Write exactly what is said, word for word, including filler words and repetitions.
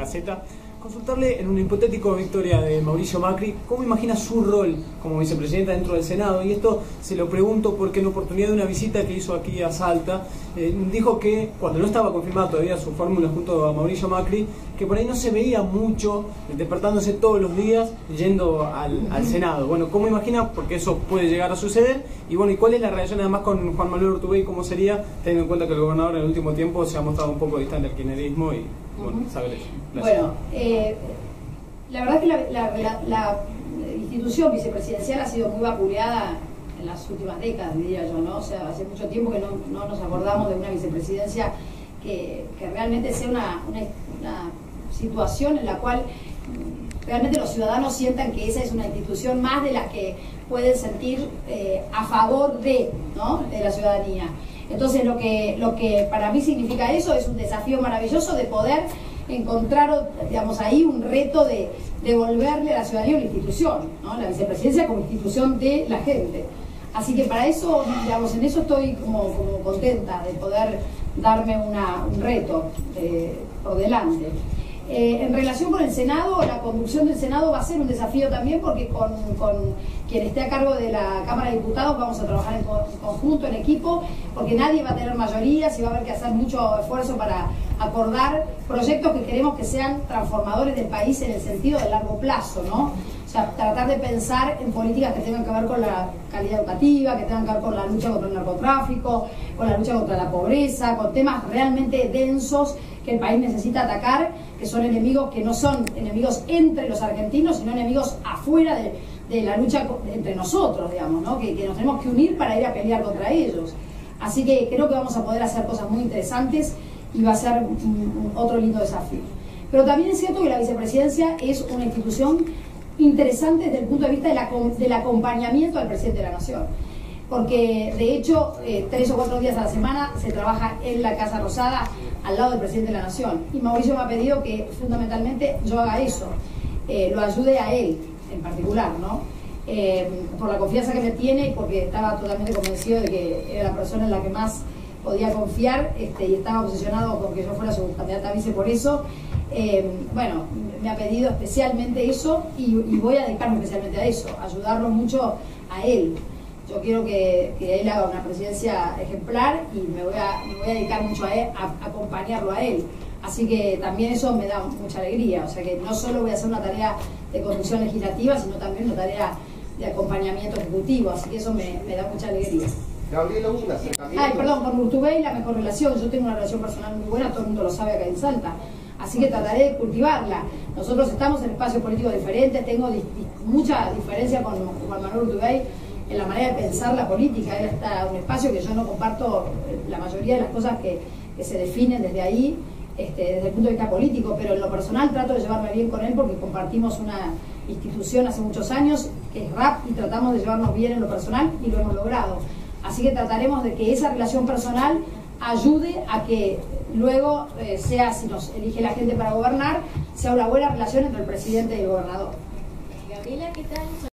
Gaceta. Consultarle, en una hipotética victoria de Mauricio Macri, ¿cómo imagina su rol como vicepresidenta dentro del Senado? Y esto se lo pregunto porque en oportunidad de una visita que hizo aquí a Salta, eh, dijo que cuando no estaba confirmada todavía su fórmula junto a Mauricio Macri, que por ahí no se veía mucho despertándose todos los días yendo al, al Senado. Bueno, ¿cómo imagina? Porque eso puede llegar a suceder. Y bueno, ¿y cuál es la relación además con Juan Manuel Urtubey? ¿Cómo sería, teniendo en cuenta que el gobernador en el último tiempo se ha mostrado un poco distante del kirchnerismo y bueno, saber eso? Gracias. Bueno, eh, la verdad que la, la, la, la institución vicepresidencial ha sido muy vapuleada en las últimas décadas, diría yo, ¿no? O sea, hace mucho tiempo que no, no nos acordamos de una vicepresidencia que, que realmente sea una, una, una situación en la cual realmente los ciudadanos sientan que esa es una institución más de la que pueden sentir eh, a favor de, ¿no? de la ciudadanía. Entonces lo que, lo que para mí significa eso es un desafío maravilloso de poder encontrar, digamos, ahí un reto de devolverle a la ciudadanía una institución, ¿no? La vicepresidencia como institución de la gente. Así que para eso, digamos, en eso estoy como, como contenta de poder darme una, un reto eh, por delante. Eh, en relación con el Senado, la conducción del Senado va a ser un desafío también porque con, con quien esté a cargo de la Cámara de Diputados vamos a trabajar en, co en conjunto, en equipo, porque nadie va a tener mayorías y va a haber que hacer mucho esfuerzo para acordar proyectos que queremos que sean transformadores del país en el sentido de largo plazo, ¿no? O sea, tratar de pensar en políticas que tengan que ver con la calidad educativa, que tengan que ver con la lucha contra el narcotráfico, con la lucha contra la pobreza, con temas realmente densos que el país necesita atacar, que son enemigos que no son enemigos entre los argentinos, sino enemigos afuera de, de la lucha entre nosotros, digamos, ¿no? que, que nos tenemos que unir para ir a pelear contra ellos. Así que creo que vamos a poder hacer cosas muy interesantes y va a ser un, un, otro lindo desafío. Pero también es cierto que la vicepresidencia es una institución interesante desde el punto de vista de la, del acompañamiento al presidente de la Nación. Porque de hecho, eh, tres o cuatro días a la semana se trabaja en la Casa Rosada al lado del presidente de la Nación. Y Mauricio me ha pedido que fundamentalmente yo haga eso, eh, lo ayude a él en particular, ¿no? Eh, por la confianza que me tiene y porque estaba totalmente convencido de que era la persona en la que más podía confiar, este, y estaba obsesionado con que yo fuera su candidata a vice por eso. Eh, bueno, me ha pedido especialmente eso y, y voy a dedicarme especialmente a eso, ayudarlo mucho a él. Yo quiero que, que él haga una presidencia ejemplar y me voy a, me voy a dedicar mucho a, él, a, a acompañarlo a él. Así que también eso me da mucha alegría. O sea que no solo voy a hacer una tarea de conducción legislativa, sino también una tarea de acompañamiento ejecutivo. Así que eso me, me da mucha alegría. Gabriela, un acercamiento. Ay, perdón, con Urtubey la mejor relación. Yo tengo una relación personal muy buena, todo el mundo lo sabe acá en Salta. Así que trataré de cultivarla. Nosotros estamos en espacios políticos diferentes, tengo di mucha diferencia con Juan Manuel Urtubey en la manera de pensar la política. Él está en un espacio que yo no comparto la mayoría de las cosas que, que se definen desde ahí, este, desde el punto de vista político, pero en lo personal trato de llevarme bien con él porque compartimos una institución hace muchos años, que es R A P, y tratamos de llevarnos bien en lo personal y lo hemos logrado. Así que trataremos de que esa relación personal ayude a que luego eh, sea, si nos elige la gente para gobernar, sea una buena relación entre el presidente y el gobernador. Gabriela, ¿qué tal?